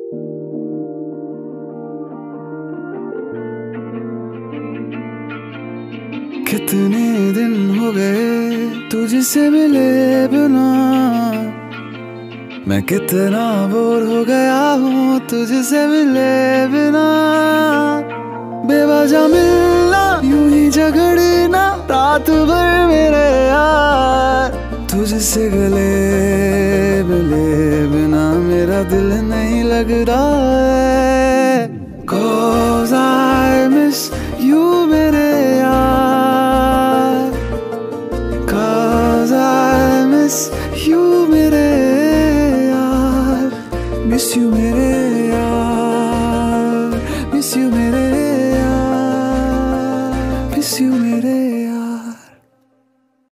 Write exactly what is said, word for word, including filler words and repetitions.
कितने दिन हो गए तुझसे मिले बिना, मैं कितना बोर हो गया हूँ तुझसे मिले बिना। बेवजह मिलना, यूं ही झगड़ना रात भर मेरे यार, तुझसे गले मिले बिना मेरा दिल नहीं लग रहा है। Cause I miss you मेरे यार, Cause I miss you मेरे यार, miss you मेरे